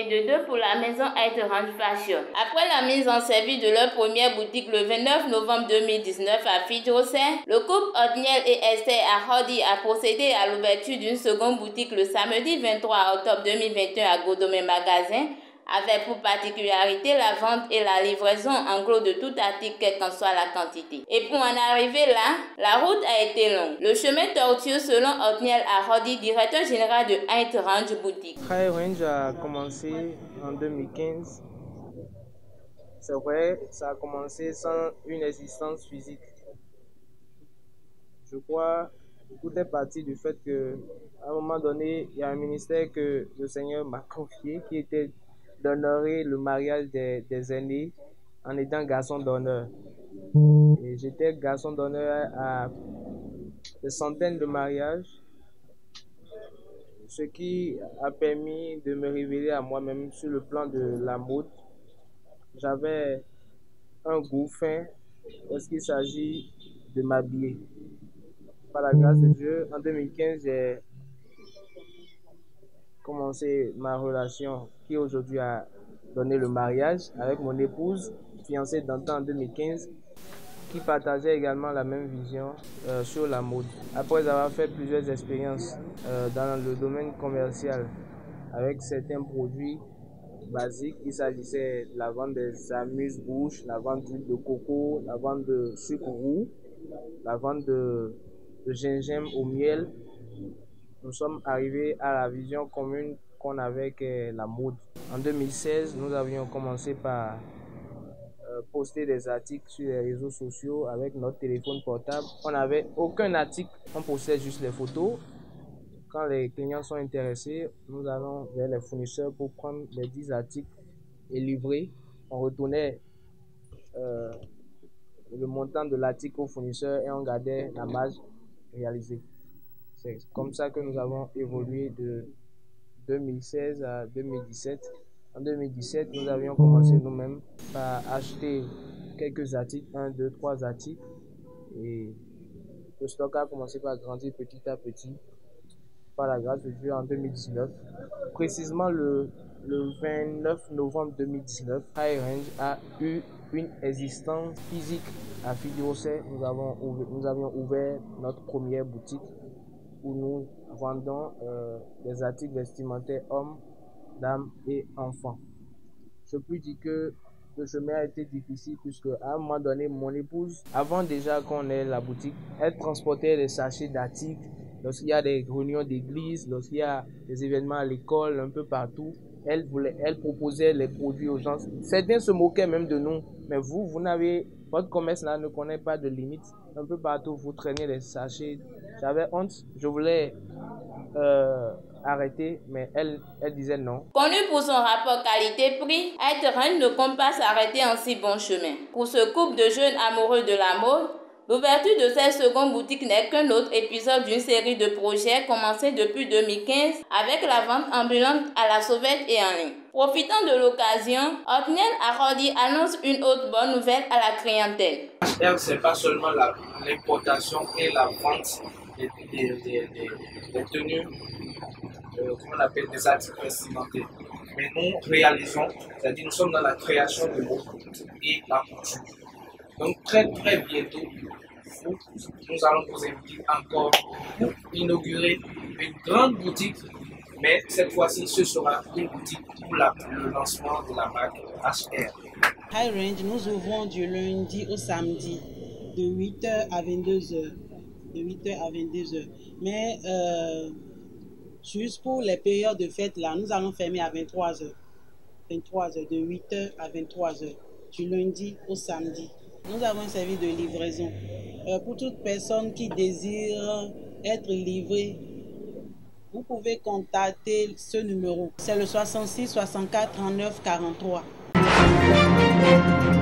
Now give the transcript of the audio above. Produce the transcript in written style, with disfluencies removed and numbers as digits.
et de 2 pour la maison Height Range Fashion. Après la mise en service de leur première boutique le 29 novembre 2019 à Fidjrosset, le couple Othniel et Esther Hardy a procédé à l'ouverture d'une seconde boutique le samedi 23 octobre 2021 à Godomé Magasin, avec pour particularité la vente et la livraison en gros de tout article, quelle qu'en soit la quantité. Et pour en arriver là, la route a été longue. Le chemin tortueux selon Othniel Hardy, directeur général de Height Range Boutique. Height Range a commencé en 2015. C'est vrai, ça a commencé sans une existence physique. Je crois que tout est parti du fait qu'à un moment donné, il y a un ministère que le Seigneur m'a confié qui était d'honorer le mariage des aînés en étant garçon d'honneur. Et j'étais garçon d'honneur à des centaines de mariages, ce qui a permis de me révéler à moi-même sur le plan de la mode. J'avais un goût fin lorsqu'il s'agit de m'habiller. Par la grâce de Dieu, en 2015, j'ai commencé ma relation qui aujourd'hui a donné le mariage avec mon épouse, fiancée d'antan en 2015, qui partageait également la même vision sur la mode. Après avoir fait plusieurs expériences dans le domaine commercial avec certains produits basiques, il s'agissait de la vente des amuse-bouches, la vente d'huile de coco, la vente de sucre roux, la vente de gingembre au miel. Nous sommes arrivés à la vision commune qu'on avait avec la mode. En 2016, nous avions commencé par poster des articles sur les réseaux sociaux avec notre téléphone portable. On n'avait aucun article, on postait juste les photos. Quand les clients sont intéressés, nous allons vers les fournisseurs pour prendre les 10 articles et livrer. On retournait le montant de l'article au fournisseur et on gardait la marge réalisée. C'est comme ça que nous avons évolué de 2016 à 2017. En 2017, nous avions commencé nous-mêmes par acheter quelques articles, 1, 2, 3 articles. Et le stock a commencé par grandir petit à petit, par la grâce de Dieu, en 2019. Précisément le 29 novembre 2019, Height Range a eu une existence physique à Fidjrosset. Nous avions ouvert notre première boutique où nous vendons des articles vestimentaires hommes, dames et enfants. Je peux dire que le chemin a été difficile puisque à un moment donné, mon épouse, avant déjà qu'on ait la boutique, elle transportait des sachets d'articles lorsqu'il y a des réunions d'église, lorsqu'il y a des événements à l'école, un peu partout. Elle proposait les produits aux gens. Certains se moquaient même de nous. Mais votre commerce là ne connaît pas de limites. Un peu partout, vous traînez les sachets. J'avais honte. Je voulais arrêter, mais elle disait non. Connu pour son rapport qualité-prix, Height Range ne compte pas s'arrêter en si bon chemin. Pour ce couple de jeunes amoureux de la mode, l'ouverture de cette seconde boutique n'est qu'un autre épisode d'une série de projets commencés depuis 2015 avec la vente ambulante à la sauvette et en ligne. Profitant de l'occasion, Othniel Hardy annonce une autre bonne nouvelle à la clientèle. HR, c'est pas seulement l'importation et la vente des tenues, comment on appelle, des articles vestimentaires. Mais nous réalisons, c'est-à-dire nous sommes dans la création de mots et la couture. Donc très bientôt, nous allons vous inviter encore pour inaugurer une grande boutique, mais cette fois-ci ce sera une boutique pour le lancement de la marque HR. Height Range, nous ouvrons du lundi au samedi de 8h à 22h. De 8h à 22h. Mais juste pour les périodes de fête là, nous allons fermer à 23h. 23h, de 8h à 23h, du lundi au samedi. Nous avons un service de livraison. Pour toute personne qui désire être livrée, vous pouvez contacter ce numéro. C'est le 66 64 39 43.